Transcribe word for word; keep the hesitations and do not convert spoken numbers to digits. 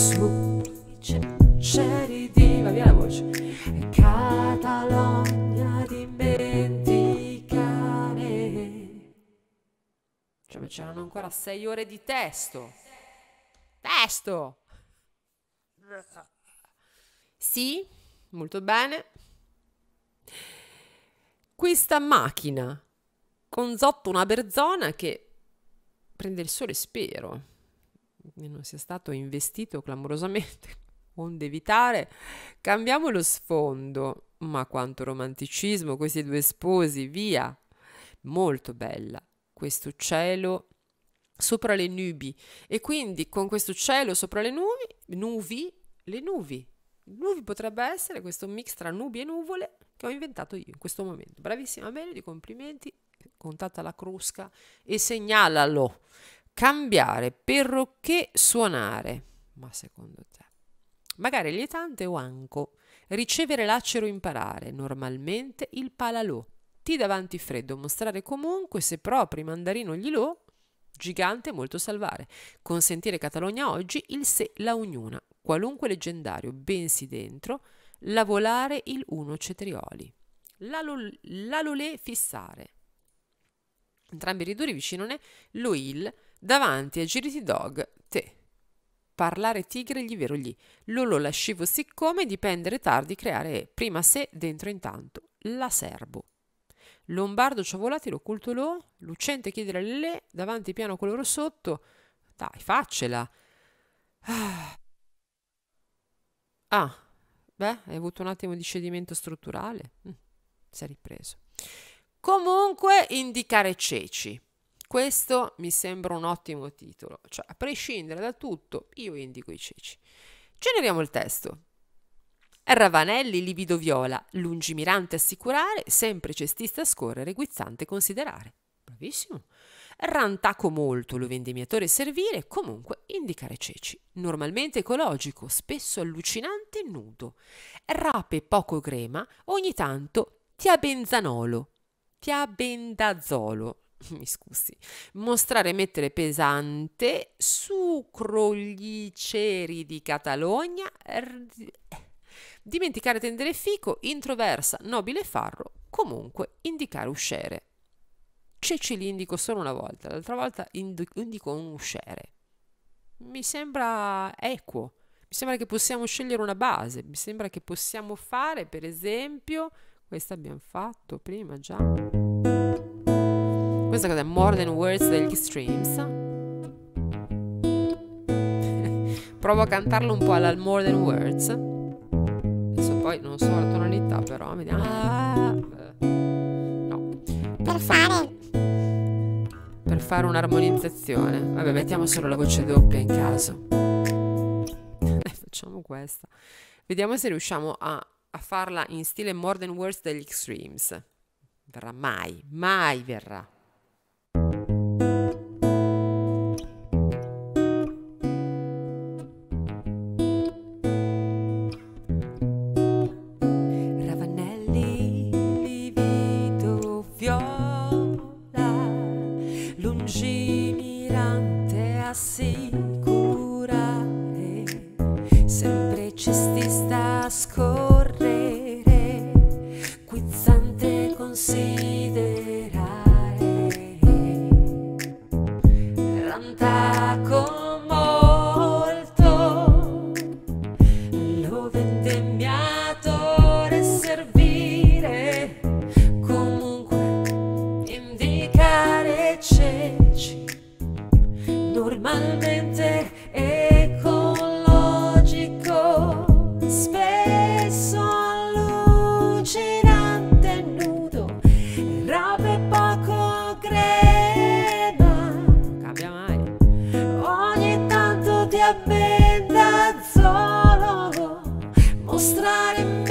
su cieli di, va via la voce, Catalogna dimenticare. Cioè, c'erano ancora sei ore di testo. Testo! Sì, molto bene. Questa macchina con sotto una berzona che prende il sole, spero che non sia stato investito clamorosamente, onde evitare. Cambiamo lo sfondo, ma quanto romanticismo, questi due sposi, via. Molto bella, questo cielo sopra le nubi, e quindi con questo cielo sopra le nubi, nuvi, le nubi, nubi potrebbe essere questo mix tra nubi e nuvole che ho inventato io in questo momento. Bravissima Melody, complimenti, contatta la crusca e segnalalo. Cambiare, perroché, suonare. Ma secondo te? Magari lietante o anco. Ricevere, lacero, imparare. Normalmente il palalò. Ti davanti freddo, mostrare comunque, se propri mandarino gli lo. Gigante, molto salvare. Consentire Catalogna oggi, il se, la ognuna. Qualunque leggendario, bensi dentro. La volare, il uno cetrioli. La, lo, la lolè, fissare. Entrambi riduri vicino ne, lo il, davanti a giriti dog, te. Parlare tigre, gli vero gli. Lolo lascivo siccome, dipendere tardi, creare prima se, dentro intanto. La serbo. Lombardo ciavolati, l'occulto lo, lucente chiedere le le, davanti piano coloro sotto. Dai, faccela. Ah, ah. Beh, hai avuto un attimo di cedimento strutturale. Mm, si è ripreso. Comunque, indicare ceci. Questo mi sembra un ottimo titolo. Cioè, a prescindere da tutto, io indico i ceci. Generiamo il testo. Ravanelli, livido viola, lungimirante assicurare, sempre cestista scorrere, guizzante considerare. Bravissimo. Rantaco molto, lo vendemmiatore servire, comunque indicare ceci. Normalmente ecologico, spesso allucinante e nudo. Rape poco crema, ogni tanto tiabenzanolo. Tiabendazolo. Mi scusi. Mostrare e mettere pesante, sucrogliceri di Catalogna. Dimenticare tendere fico, introversa, nobile farro, comunque indicare uscere. Ceci li indico solo una volta, l'altra volta indico un uscere. Mi sembra equo, mi sembra che possiamo scegliere una base, mi sembra che possiamo fare, per esempio, questa abbiamo fatto prima già. Questa cosa è More Than Words degli Extremes. Provo a cantarlo un po' alla More Than Words. Adesso poi non so la tonalità, però vediamo. Ah, no. Per fare Per fare un'armonizzazione. Vabbè, mettiamo solo la voce doppia in caso. Facciamo questa. Vediamo se riusciamo a, a farla in stile More Than Words degli Extremes. Verrà mai, mai verrà. Assicurare, sempre cestista scorrere, guizzante considerare, rantaco molto, lo vendemmiatore servire, comunque indicare ceci. Normalmente ecologico, spesso allucinante e nudo, rape poco crema, Cambia mai. ogni tanto ti abbenda solo, mostrare